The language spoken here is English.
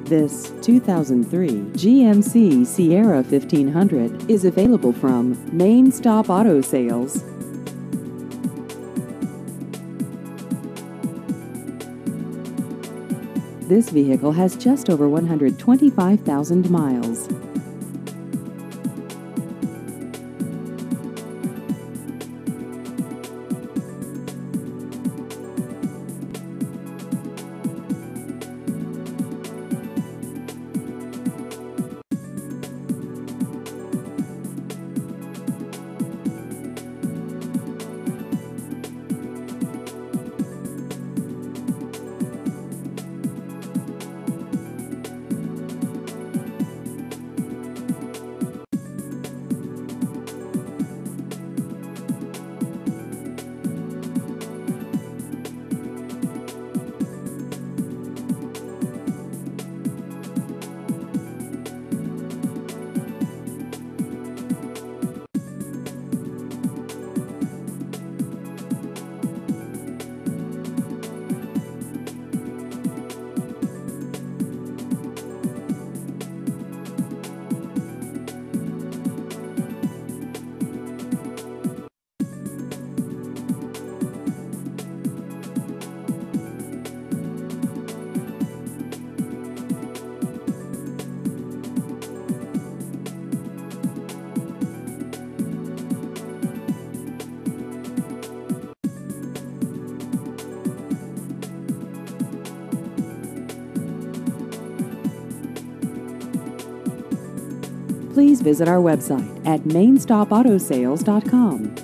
This 2003 GMC Sierra 1500 is available from Main Stop Auto Sales. This vehicle has just over 125,000 miles. Please visit our website at mainstopautosales.com.